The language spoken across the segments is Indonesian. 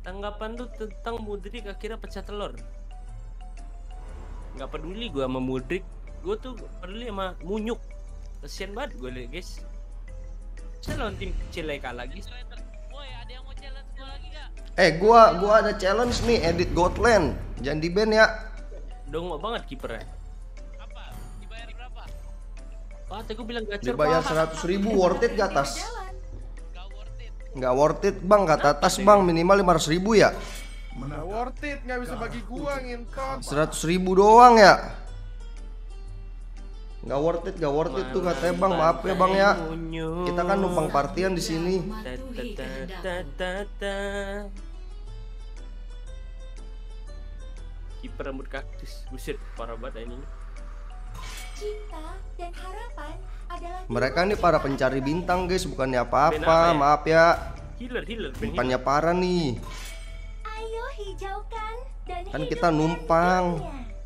Tanggapan lu tentang Mudrik akhirnya pecah telur? Nggak peduli gue sama Mudrik, gue tuh peduli sama Munyuk. Kasian banget gue liat guys. Saya lawan tim kecil kalah lagi. Woi, ada yang mau challenge gue lagi gak? Gua ada challenge nih, edit Godland. Jangan di ban ya. Dongok banget kipernya. Apa? Dibayar berapa? Wah, tadi gue bilang gacor. Dibayar 100.000, worth it gak Tas? Gak worth it. Nggak worth it bang, kata Tas bang, minimal 500.000 ya. Nggak worth it, nggak bisa bagi gua ngintot. 100.000 doang ya. Nggak worth it tuh katanya bang, maaf ya bang ya. Kita kan numpang partian di sini. Kiper rambut kaktus, buset parah banget ini. Cinta dan harapan adalah Mereka nih para pencari bintang guys, bukannya apa-apa, maaf ya. Healer, Bukannya parah nih. ayo hijaukan dan Kan kita numpang. hidupkan dunia.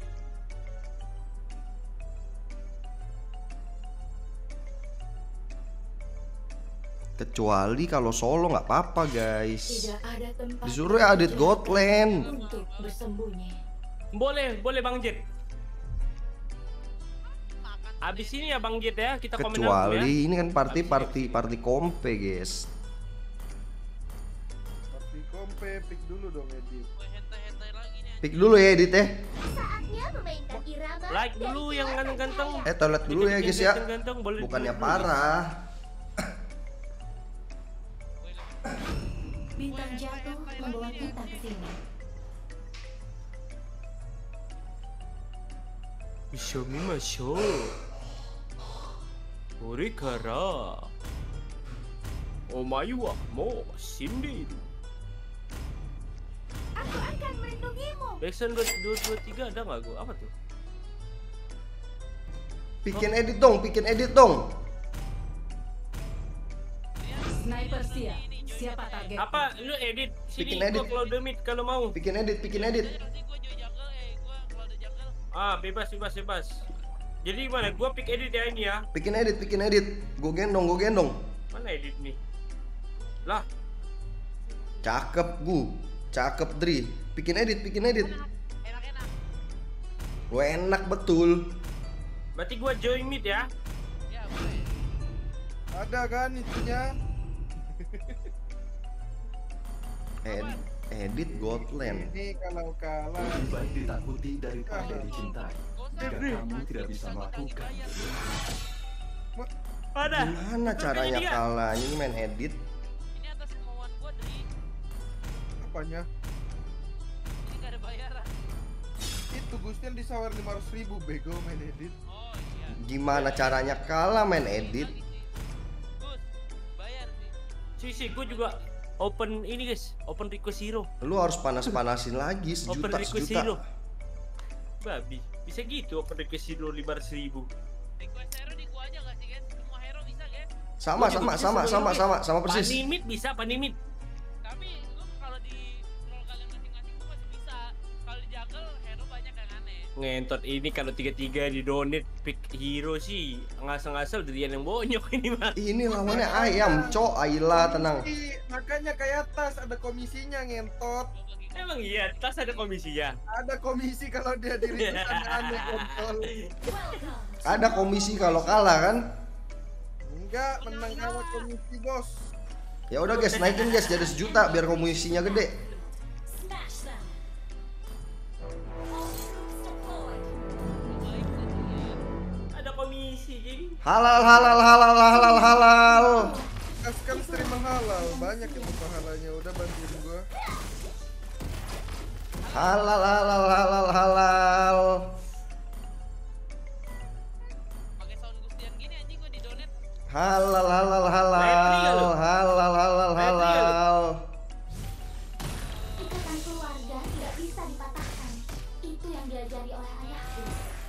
Kecuali kalau solo nggak apa-apa guys. Tidak ada tempat Disuruh ya edit Godland. untuk bersembunyi. Boleh Bang Jet. Abis ini ya Bang Jet ya, kita komen dulu ya. Kecuali ini kan party kompe guys. Party kompe, pick dulu dong edit. Gue hentai-hentai lagi nih. Pick dulu ya edit ya. Saatnya memainkan irama. Like dulu yang ganteng-ganteng. Toilet dulu ya guys ya. Ganteng-ganteng, boleh Bukannya dulu. parah. Bintang jatuh membawa kita ke sini. Ishomi masho. Orekara. Omae wa mou shinderu. Aku akan melindungimu. Backsound 223 ada nggak gua? Apa tuh? Bikin edit dong. Sniper siapa target? Apa? Lu edit? Sini Bikin gua edit. kalau demit kalau mau. Bikin edit. Nanti gue join jungle, gue kalau ada jungle. Bebas. Jadi gimana? Gua pick edit ya ini ya. Bikin edit. Gue gendong. Mana edit nih? Lah, Cakep Dri. Bikin edit. Enak-enak. Gue enak betul. berarti gua join mid ya. Ya boleh. Ada kan itunya? Edit Godland. Ini kalau kalah. Lebih baik ditakuti daripada dicintai. Jika kamu tidak bisa melakukan. Ada. Gimana caranya kalah? Ini main edit. Ini atas kemauan gue, Dri. Apanya? Ini gak ada bayaran. Itu Gustian disawar 500.000 bego main edit. Oh iya. Gimana caranya kalah main edit? Gus, bayar sih. Si gua juga open ini guys, open request hero. Lu harus panas-panasin lagi Open request hero. sejuta. Babi, bisa gitu open request hero 500.000. Request hero di gua aja gak sih, guys? Semua hero bisa, guys. Sama persis. Panimit bisa, panimit. Tapi lu kalau di role kalian masing-masing gua masih bisa. Kalau di jungle hero banyak yang aneh. Ngentot ini kalau 3-3 di donate pick hero sih ngasal-ngasal Drian yang bonyok ini mah. Ini lawannya ayam, Ayla tenang. Makanya kayak tas ada komisinya ngentot. Emang iya, tas ada komisinya. Ada komisi kalau dia diri aneh kontol. Ada komisi kalau kalah kan? Enggak, menang kalah komisi bos. Ya udah guys, naikin guys jadi sejuta biar komisinya gede. Smash them. Ada komisi jadi. Halal. Kan streamer halal, banyak itu pahalanya. Udah bantuin gua. Halal. Pakai sound Gustian gini anjing gua di donate. Halal. Ikatan keluarga tidak bisa dipatahkan. Itu yang diajari oleh ayahku.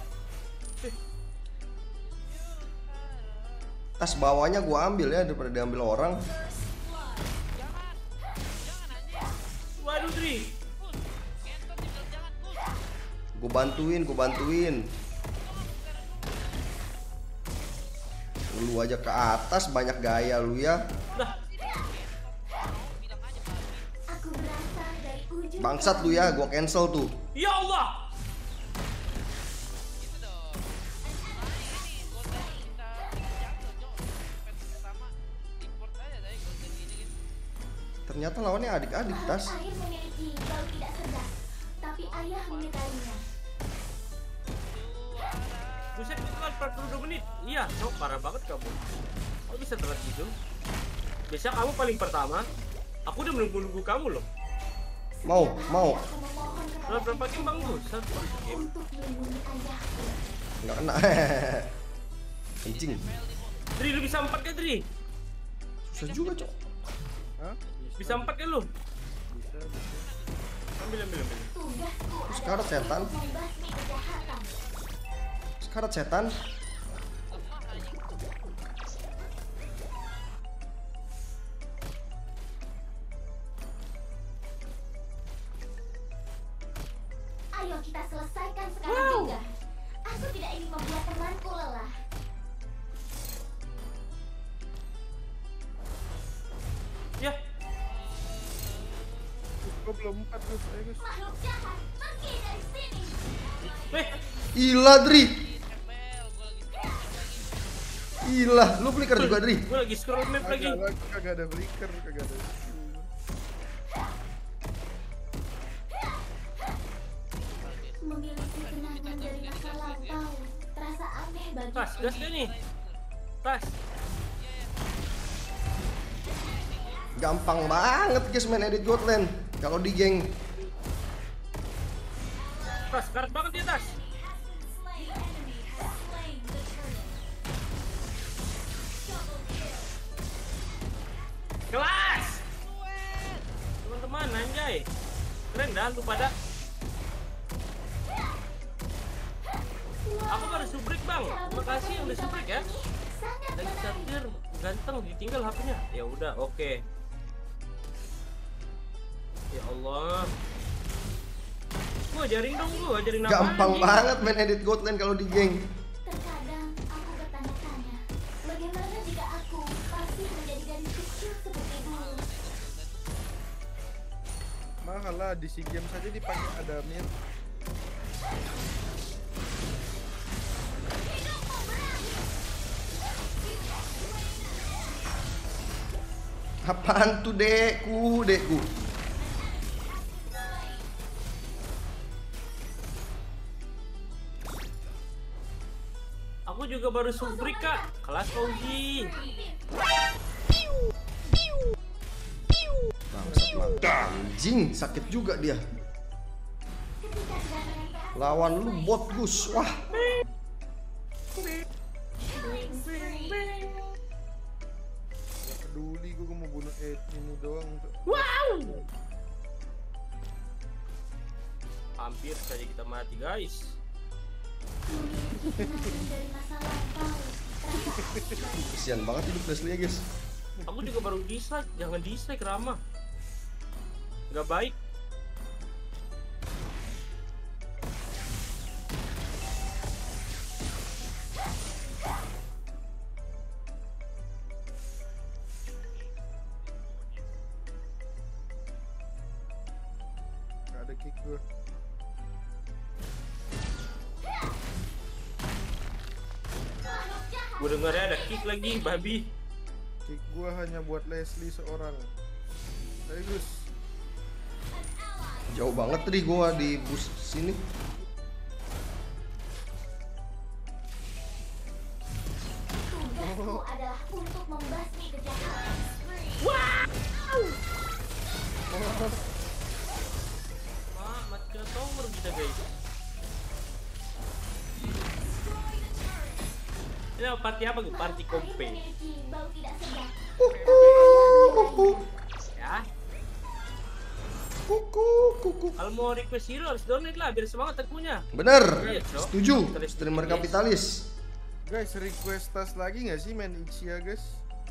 Tas bawahnya gua ambil ya daripada diambil orang. Jangan anjing. Waduh Dri. Gus, ngentot tinggal jangan, Gus. Gua bantuin. Lu aja ke atas banyak gaya lu ya. Bilang aja, Pak. Aku berasal dari Bangsat lu ya, gua cancel tuh. Ya Allah. Gitu dong. Ini golden kita jungle, Cok. Match pertama import aja dari golden ini gitu. Ternyata lawannya adik-adik Tas. Air memiliki bau tidak sedap, tapi ayah menyukainya. Buset, itu kan 42 menit. Iya, Cok, parah banget kamu. Kok bisa telat gitu? Biasa kamu paling pertama. Aku udah menunggu-nunggu kamu loh. Mau. Aku memohon kepada Berapa game Bang Gus? Satu game. untuk melindungi ayahku. Nggak kena. Kencing. Tri, lu bisa 4 kan, Tri? Susah juga, Cok. Hah? Bisa 4 kan lu? Bisa. Ambil. Tugasku Sekarat setan. untuk membasmi kejahatan. Sekarat setan. Ayo kita selesaikan sekarang juga. Aku tidak ingin membuat temanku lelah. Ya, Gua belum 4 Gus. Ayo Gus. Makhluk jahat, pergi dari sini. Ila, Dri. Tempel, gua lagi Ila, lu flicker juga, Dri. gue lagi scroll map lagi. Kagak ada flicker, kagak ada. Memiliki kenangan dari masa lampau, terasa aneh bagiku. Tas, gas deh nih. Tas. Gampang banget guys main edit Godland kalau di geng. Tas, karet banget ya, Tas. Kelas. Teman-teman, anjay. Keren dah lu pada. Aku baru subrik, Bang. Terima kasih yang udah subrik ya. Sangat Lagi menarik. charger, ganteng, ditinggal HP-nya. Ya udah, oke. Ya Allah. Gua ajarin dong, gua ajarin apa? Gampang anjing? banget main edit Godland kalau di geng. Terkadang aku bertanya-tanya, bagaimana jika aku masih menjadi gadis kecil seperti dulu? Mahal lah di SEA Games saja dipakai Adamir. Apaan tuh dekku? Aku juga baru subrik, Kak. Kelas Fauzi. Bangsat anjing, sakit juga dia. Lawan lu bot Gus. Wah, Gak peduli, gua mau bunuh ini doang tuh. Hampir saja kita mati, guys. Memiliki kenangan dari masa lampau, terasa kesian banget hidup Leslie ya guys. Aku juga baru dislike. Jangan dislike, Rama. Gak baik. Gak ada kick gua. Gue dengarnya ada kick lagi, babi. Kick gua hanya buat Leslie seorang. Ayo Gus. Jauh banget tadi gua di bus sini. tugasku adalah untuk membasmi kejahatan. Wah, mati kena tower kita, guys. Ini apa, party apa gue? Party Air kompe. memiliki bau tidak sedap. Ya. Kuku. Kalau mau request hero harus donate lah biar semangat akunya. Bener, Iya, Cok. setuju. Streamer kapitalis. Guys, request tas lagi nggak sih main Ixia guys?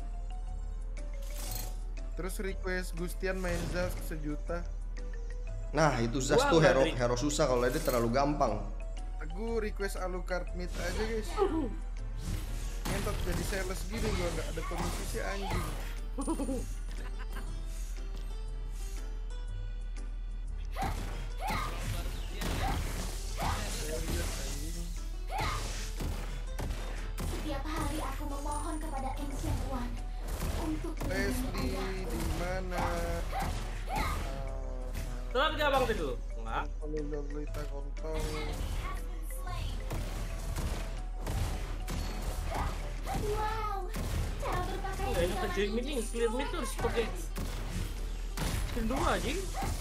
Terus request Gustian main Zaz 1 juta. Nah itu Zaz Gua tuh nggak hero susah kalau edit terlalu gampang. Aku request Alucard mid aja guys. Ngentot jadi sales gini gua nggak ada komisi sih anjing. Leslie di mana? Telat gak bang tadi dulu? Enggak. Kalau Lolita kontol. Wow, cara berpakaian Enggak enak aja ini clear mid tuh harus pakai skill 2 aja.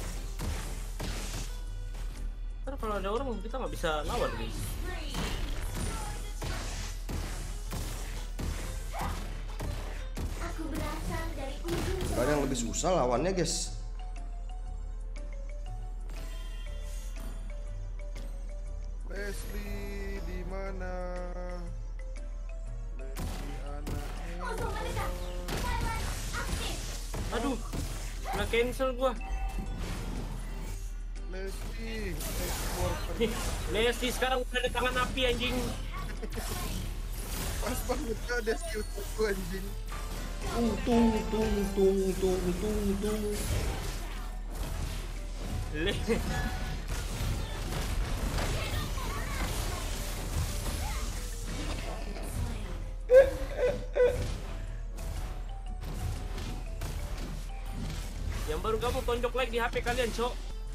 Ntar kalau ada orang kita nggak bisa lawan guys. Aku berasal dari ujung Gak ada yang lebih susah lawannya guys. Leslie di mana? Leslie anaknya. Musuh mendekat. Silence aktif. Aduh, udah cancel gua. Leslie, exporter. Leslie sekarang udah ada tangan api anjing. Pas banget ada skill satu anjing. Tung tung tung tung tung tung tung. Yang baru kamu tonjok like di HP kalian, Cok.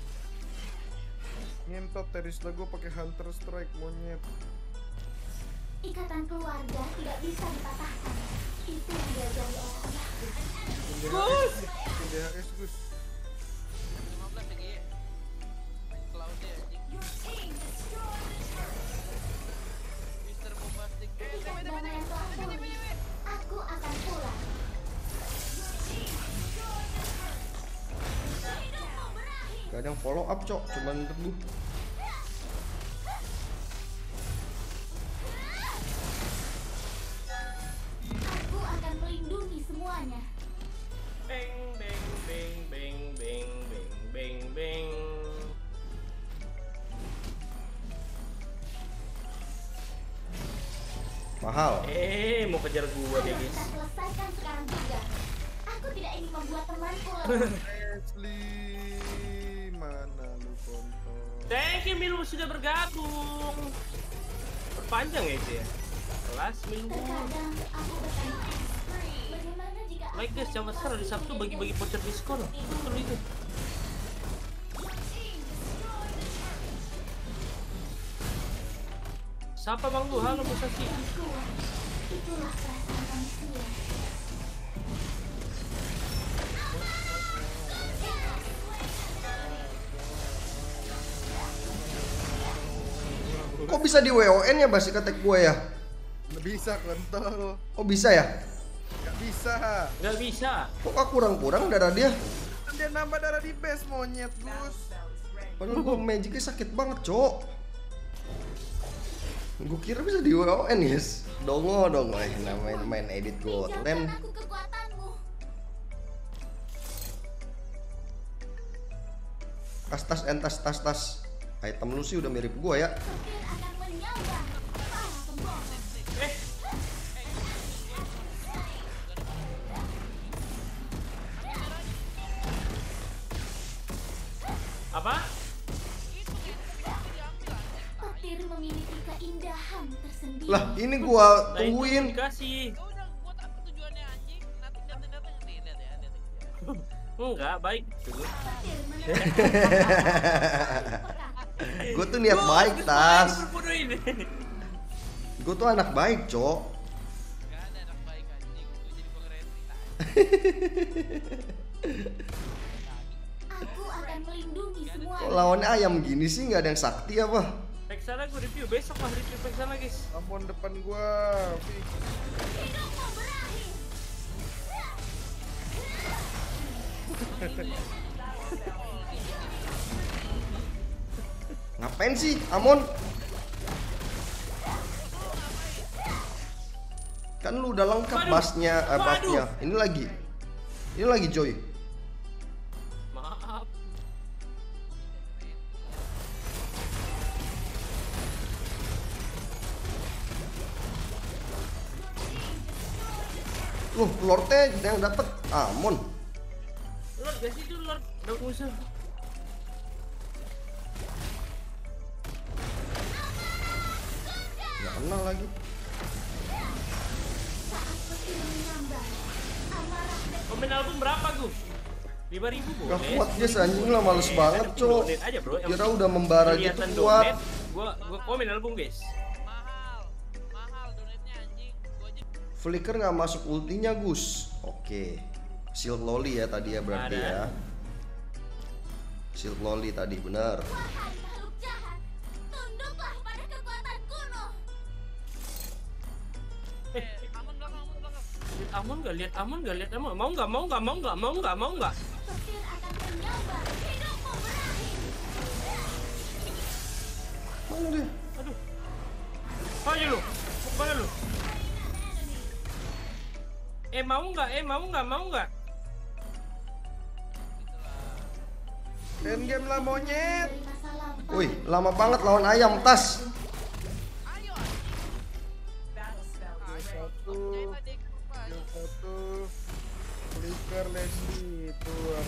Ngentot teris lah gue pakai Hunter Strike monyet. Ikatan keluarga tidak bisa dipatahkan. Itu yang diajari orang Yahudi. DHS Gus. 15 lagi ya. Main cloud-nya anjing. Mister Bombastic. Ketika damaian telah pulih, aku akan pulang. Gak ada yang follow up cok, cuman teguh. Aku akan melindungi semuanya. Beng beng beng beng beng beng beng beng. Mahal. Mau kejar gua Ayo deh, kita guys. selesaikan sekarang juga. Aku tidak ingin membuat temanku lemah. Leslie, mana lu kontol? Thank you Milu sudah bergabung. Perpanjang ya itu ya. Kelas Milu. Terkadang aku bertanya, bagaimana jika Like guys, jangan besar hari Sabtu bagi-bagi voucher diskon. Betul itu. Siapa bang lu? Halo Musashi. kuat? Itulah perasaan manusia. Kok bisa di WON ya basic attack gue ya? Nggak bisa kontol. Kok bisa ya? Nggak bisa. Nggak bisa. Kok kurang-kurang darah dia? Kan dia nambah darah di base monyet Gus. Padahal gue magicnya sakit banget cok. Gue kira bisa di WON guys. Dongo namanya main edit Pinjamkan Gotham. aku kekuatanmu. Tas. Item lu sih udah mirip gua ya. Supir akan menyambar para pembohong. Apa? Petir memiliki keindahan tersendiri. Lah ini gua Nah, itu tungguin. dikasih. Ya udah buat apa tujuannya anjing? Nanti datang nih, lihat ya, lihat ya. Enggak, baik. Petir menekan. Gua tuh niat baik tas. Berbodoh ini. Gua tuh anak baik cok. Gak ada anak baik anjing, gue jadi pengerti. Aku akan melindungi semua. Kok lawannya ayam gini sih, nggak ada yang sakti apa? Pexana gue review besok lah, review Pexana guys. Ampun depan gua. Fix. Hidupmu berakhir. Ngapain sih Amon? Kan lu udah lengkap Waduh. buffnya, Waduh. buffnya. Ini lagi Joy. Maaf. Lordnya yang dapet Amon. Lord gak sih itu Lord? Udah musuh. Nggak kenal lagi. Saat petir menyambar, aku Komen album berapa gue? 5.000 boleh. Gak kuat guys, anjing lah males banget cok. Donate aja bro. Yang Kira penting udah membara gitu kelihatan kuat. donate, gua komen album guys. Mahal donate-nya anjing. Gua aja Flicker nggak masuk ultinya Gus. Oke. Shield Loli ya tadi ya berarti Ada. ya. Shield Loli tadi benar. Wahai makhluk jahat, tunduklah pada kekuatan kuno. aman belakang. Lihat Amon nggak? Lihat Amon nggak? Lihat Amon. Mau nggak? Petir akan menyambar, hidupmu berakhir. Mana dia? Aduh. Ayo lu. Mana lu? Mau nggak? Endgame lah monyet. Dari masa lampau. Wih, lama banget lawan ayam tas. Satu, satu. Flicker Leslie itu yang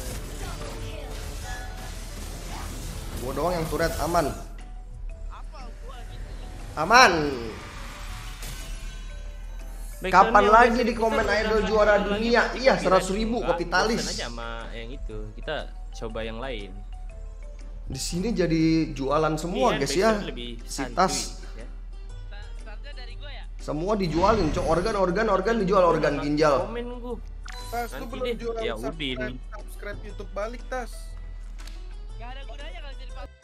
Gua doang yang turret aman. Aman. Kapan lagi di komen idol juara dunia? Iya, 100.000 kapitalis. Bosan aja sama yang itu. Kita coba yang lain. Di sini jadi jualan semua guys ya. Si tas Startnya dari gua ya. semua dijualin, cok. Organ dijual, organ ginjal. Komen gua. Tas lu Nanti belum deh, jualan ya Udin. subscribe YouTube balik tas. Gak ada gunanya kalau jadi